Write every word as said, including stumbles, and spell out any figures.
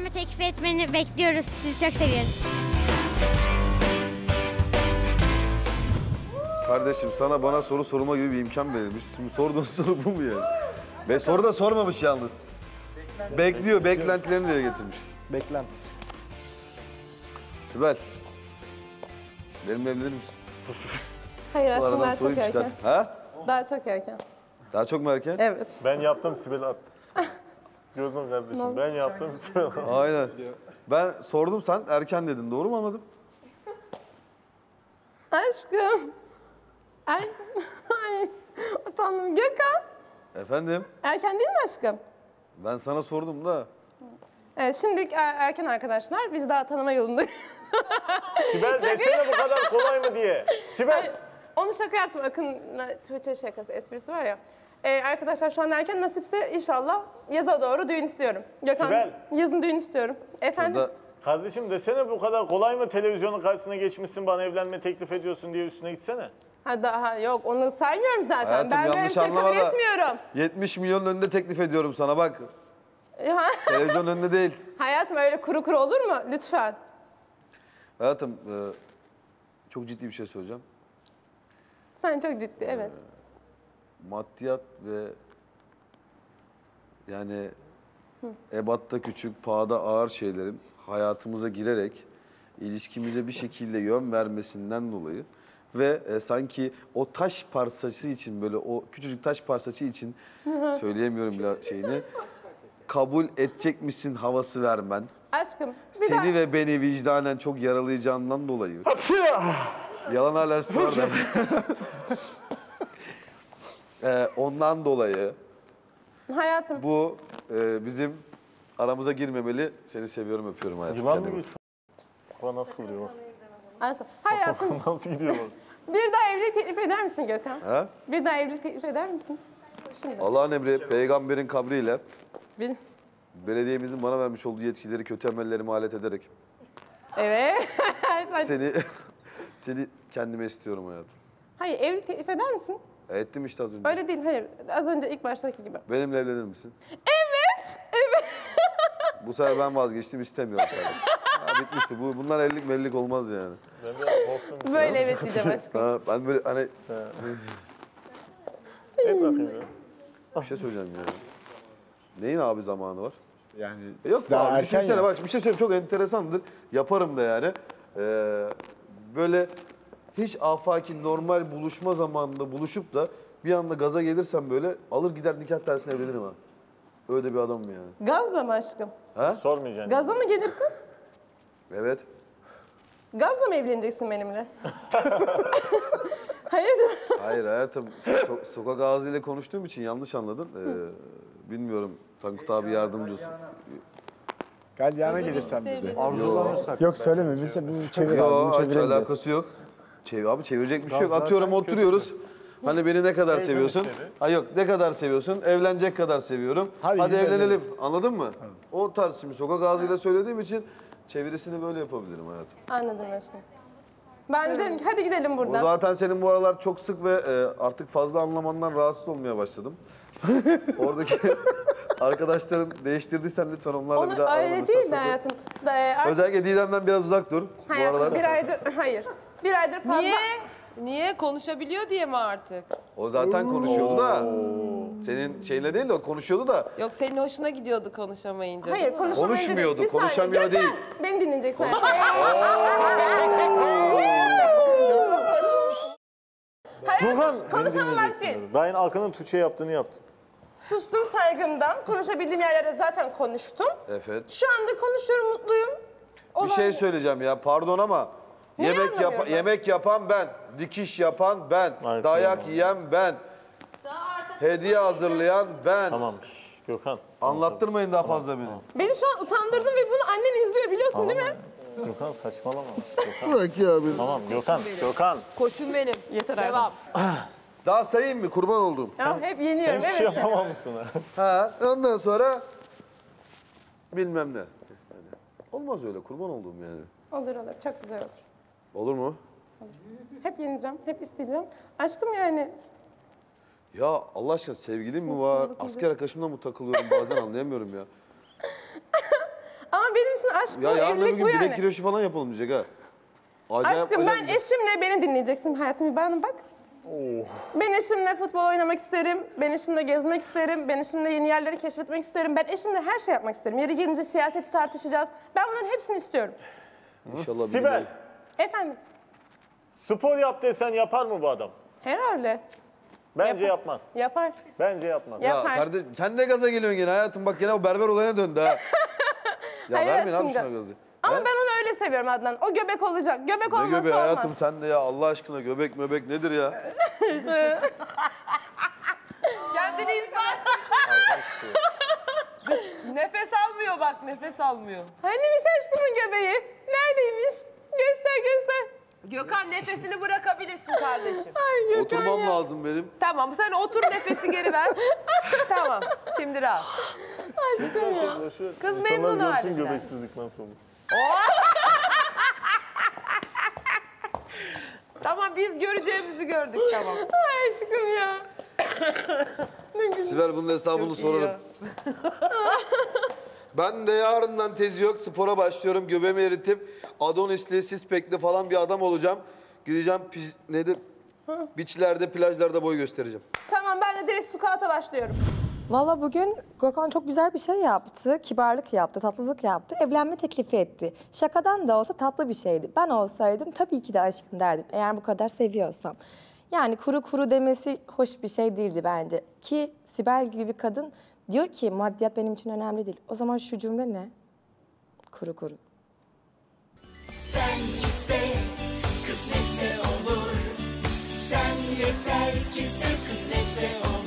evlenme teklif etmeni bekliyoruz. Sizi çok seviyoruz. Kardeşim sana bana soru sorma gibi bir imkan verilmiş. Şimdi sorduğun soru bu mu yani? Ve soru da sormamış yalnız. Bekliyor, beklentilerini dile getirmiş. Beklen. Sibel, benimle evlenir misin? Hayır aşkım aradan daha çok sorayım erken. çıkar. Ha? Daha çok erken. Daha çok mu erken? Evet. Ben yaptım, Sibel attı. Gördün kardeşim, ben yaptım, Sibel attı. Aynen. Ben sordum, sen erken dedin. Doğru mu anladım? Aşkım. Er... Ay, utandım. Gökhan. Efendim? Erken değil mi aşkım? Ben sana sordum da. Evet, şimdilik er- erken arkadaşlar. Biz daha tanıma yolundayız. Sibel desene bu kadar kolay mı diye. Sibel. Onu şaka yaptım. Akın'la Tuğçe şakası, esprisi var ya. Ee, arkadaşlar şu an erken, nasipse inşallah yaza doğru düğün istiyorum. Gökhan, Sibel. yazın düğün istiyorum. Efendim? Burada Kardeşim desene bu kadar kolay mı televizyonun karşısına geçmişsin bana evlenme teklif ediyorsun diye üstüne gitsene. Ha daha yok, onu saymıyorum zaten. Hayatım, ben böyle bir yanlış şey kabul anlama da. etmiyorum. yetmiş milyonun önünde teklif ediyorum sana bak. Ya, Televizyon önünde değil. hayatım öyle kuru kuru olur mu? Lütfen. Hayatım, e, çok ciddi bir şey söyleyeceğim. Sen çok ciddi, evet. Maddiyat ve yani ebatta küçük, pahada ağır şeylerin hayatımıza girerek ilişkimize bir şekilde yön vermesinden dolayı ve e, sanki o taş parçası için böyle o küçücük taş parçası için söyleyemiyorum bile şeyini kabul edecek misin havası vermen. Aşkım, bir Seni daha... ve beni vicdanen çok yaralayacağından dolayı. Yalan alerjisi var da. Ee, ondan dolayı Hayatım, bu e, bizim aramıza girmemeli. Seni seviyorum, öpüyorum hayatım. Yılan mı Kendine geçiyor? Bana nasıl kıvırıyor bak. Aşkım, hayatım Nasıl gidiyor bak. bir daha evlilik teklif eder misin Gökhan? Ha? Bir daha evlilik teklif eder misin? Şimdi. Allah'ın emri, peygamberin kabriyle Bir... belediyemizin bana vermiş olduğu yetkileri kötü emellerime alet ederek Evet. seni seni kendime istiyorum hayatım. Hayır, evlilik teklif eder misin? Ettim işte az önce. Öyle değil, hayır. Az önce ilk baştaki gibi. Benimle evlenir misin? Evet, evet. Bu sefer ben vazgeçtim, istemiyorum kardeşim. Ya bitmişti. Bu, bunlar evlilik mellik olmaz yani. Ben biraz korktum. Böyle evet diyeceğim aşkım. Ha, ben böyle hani Et bakayım ya. bir şey söyleyeceğim ya. Neyin abi zamanı var? Yani E yok daha abi, erken düşünsene ya. bak bir şey söyleyeyim çok enteresandır. Yaparım da yani. Ee, böyle hiç afaki normal buluşma zamanında buluşup da bir anda gaza gelirsem böyle alır gider nikah tersine evlenirim ha. Öyle bir adamım yani. Gazla mı aşkım? Ha? Sormayacaksın. Gazla mı gelirsin? Evet. Gazla mı evleneceksin benimle? Hayırdır? Hayır hayatım. So- sokak ağzıyla konuştuğum için yanlış anladın. Ee, bilmiyorum. Tankut abi yardımcısı. Galyana gelirsen dedi. Arzulanırsak. Yok söyleme biz biz çevir abi. Yok Biz hiç çevirelim alakası yok. Çevir, abi çevirecek bir şey yok. Gaz Atıyorum zaten oturuyoruz. Hani beni ne kadar seviyorsun? istedi. Ha yok ne kadar seviyorsun? Evlenecek kadar seviyorum. Hadi Hadi, gidelim. evlenelim. Anladın mı? O tarz şimdi sokak ağzıyla söylediğim için çevirisini böyle yapabilirim hayatım. Anladım aşkım. Ben de derim ki hadi gidelim O buradan. zaten senin bu aralar çok sık ve e, artık fazla anlamandan rahatsız olmaya başladım. Oradaki arkadaşların değiştirdiysen lütfen onlarla Onu bir daha öyle arana değil de mesafe koy. hayatım. Da, e, artık Özellikle Didem'den biraz uzak dur bu hayatım aralar. bir aydır, hayır. Bir aydır fazla. Niye? Niye? Konuşabiliyor diye mi artık? O zaten konuşuyordu da. Senin şeyle değil de o konuşuyordu da. Yok senin hoşuna gidiyordu konuşamayınca. Hayır değil mi? konuşamayınca Konuşmuyordu, değil. Bir saniye. konuşamıyor Gökhan, değil. Beni dinleyeceksin. Tufan. Konuşamam bak şey. Dayın Akın'ın Tuğçe yaptığını yaptın. Sustum saygımdan. Konuşabildiğim yerlerde zaten konuştum. Evet. Şu anda konuşuyorum, mutluyum. Bir Olan- şey söyleyeceğim ya pardon ama Niye yemek yap anlamıyorum ben? yemek yapan ben, dikiş yapan ben, Ay, dayak tamam. yiyen ben, hediye hazırlayan ben. Tamam. Şş, Gökhan. Anlattırmayın daha fazla beni. Beni şu an utandırdın ve bunu annen izliyor biliyorsun değil mi? Gökhan saçmalama. Gökhan. Bırak ya beni. Tamam Gökhan. Gökhan. Koçum benim. Yeter Devam. Daha sayayım mı kurban olduğum? Ya hep yeniyorum Hiçbir şey evet. yapamamışsın ha. Ha, ondan sonra bilmem ne. Yani olmaz öyle kurban olduğum yani. Olur olur, çok güzel olur. Olur mu? Hep yeneceğim, hep isteyeceğim. Aşkım yani Ya Allah aşkına sevgilim mi var? Asker arkadaşımla mı takılıyorum bazen anlayamıyorum ya. ama benim için aşk Ya bu, yarın öbür evlilik gün bu bilek yani. güreşi falan yapalım diyecek ha. Acayip, Aşkım ben acayip- eşimle beni dinleyeceksin hayatım bana bak. Ben eşimle futbol oynamak isterim, ben eşimle gezmek isterim, ben eşimle yeni yerleri keşfetmek isterim, ben eşimle her şey yapmak isterim. Yeri gelince siyaseti tartışacağız. Ben bunların hepsini istiyorum. İnşallah bir Sibel, gün- Efendim? spor yap desen yapar mı bu adam? Herhalde. Bence Yapar. yapmaz. Yapar. Bence yapmaz. Ya- Ya Yapar. kardeş sen ne gaza geliyorsun gene hayatım bak gene o berber olayına döndü ha. Ya Hayır vermeyin aşkım abi şuna ya. gazı. Ama He? ben onu öyle seviyorum Adnan. O göbek olacak. Göbek Ne olmazsa göbeği olmaz. hayatım sen de ya Allah aşkına göbek möbek nedir ya? Kendini ispat. Dış, nefes almıyor bak, nefes almıyor. Hanimiş aşkımın göbeği? Neredeymiş? Göster göster. Gökhan nefesini bırakabilirsin kardeşim. Ay Gökhan Oturmam ya. lazım benim. Tamam sen otur nefesi geri ver. Tamam şimdi rahat. Kız memnun halinden. göbeksizlik nasıl olur. Tamam biz göreceğimizi gördük tamam. Ay aşkım ya. Sibel bunun hesabını sorarım. Ben de yarından tezi yok spora başlıyorum göbeğimi eritip Adonis'li, Sispek'li falan bir adam olacağım. Gideceğim piz, nedir? Beachlerde, plajlarda boy göstereceğim. Tamam ben de direkt sukata başlıyorum. Valla bugün Gökhan çok güzel bir şey yaptı. Kibarlık yaptı, tatlılık yaptı. Evlenme teklifi etti. Şakadan da olsa tatlı bir şeydi. Ben olsaydım tabii ki de aşkım derdim. Eğer bu kadar seviyorsam. Yani kuru kuru demesi hoş bir şey değildi bence. Ki Sibel gibi bir kadın diyor ki maddiyat benim için önemli değil. O zaman şu cümle ne? Kuru kuru. Sen iste, kısmetse olur. Sen yeter ki sen kısmetse olur.